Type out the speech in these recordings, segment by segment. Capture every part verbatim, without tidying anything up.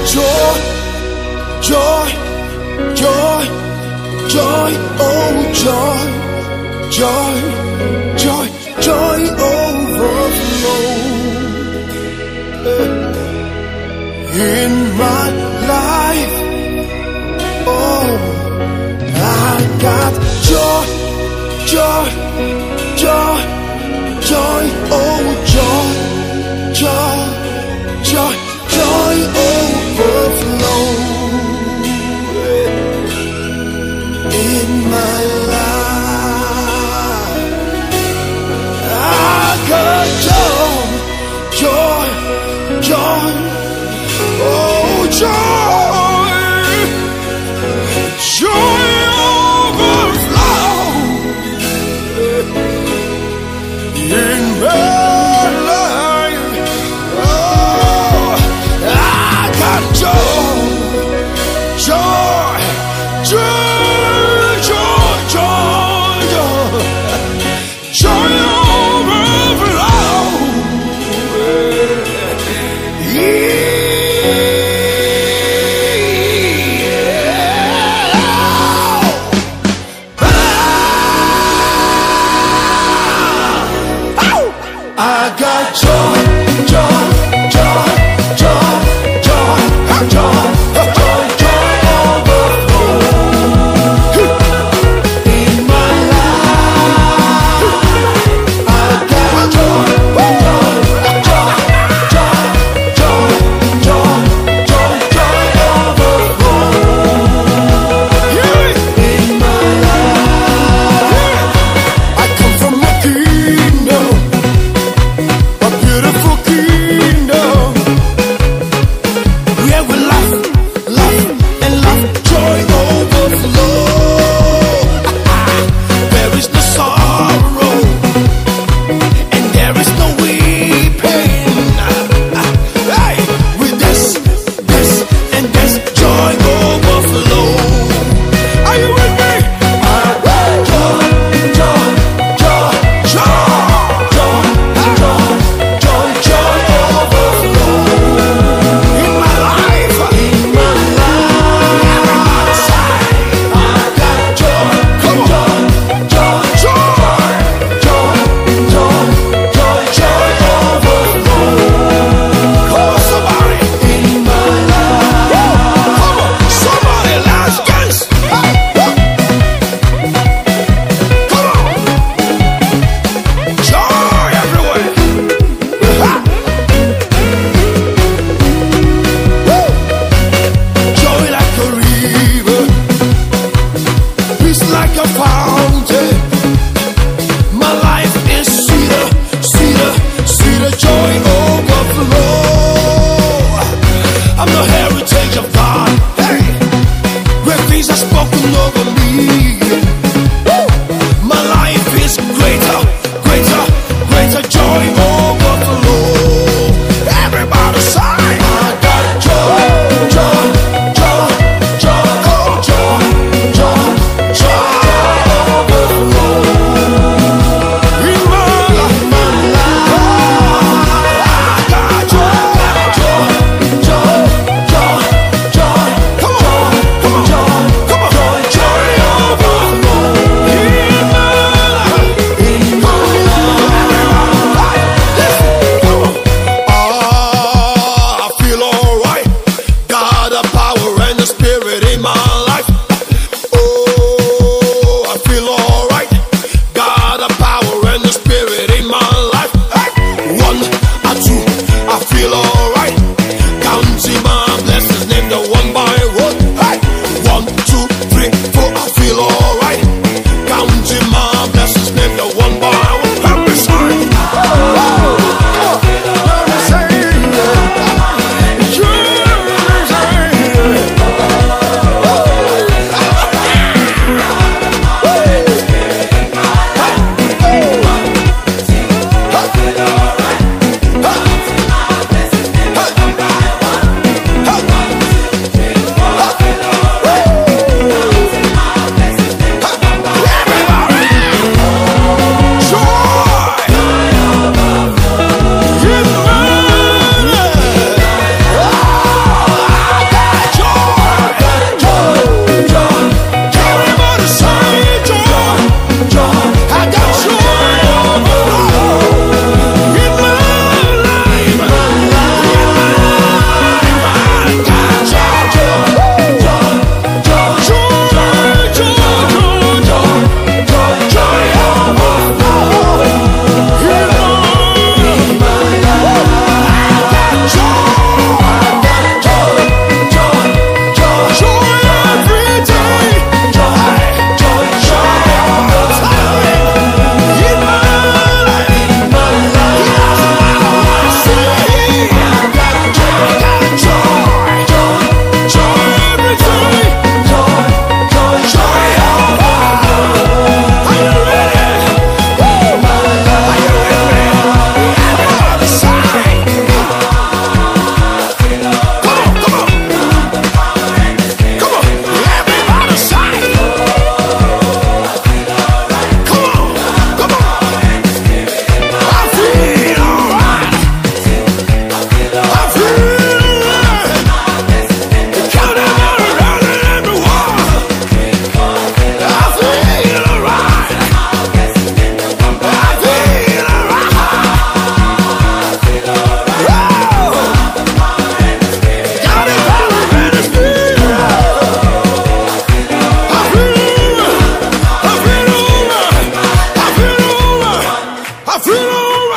joy, joy, joy, joy, oh joy, joy, joy, joy overflow in my life. Oh, I got joy, joy, joy, joy, oh joy, joy, joy, joy overflow in my life. I got joy, joy, joy, oh joy, joy overflow in my life. Oh, I got joy, joy, joy, joy, joy, joy overflow. I got joy, joy, joy, joy, joy, joy, joy, joy overflow in my life. I got joy, joy, joy, joy, joy, joy, joy, joy overflow in my life. I come from a kingdom, a beautiful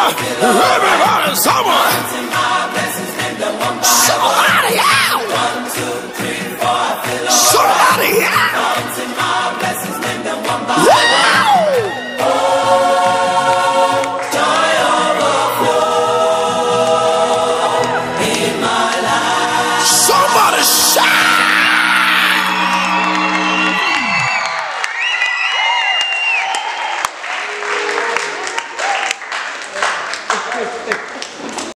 Everybody, someone.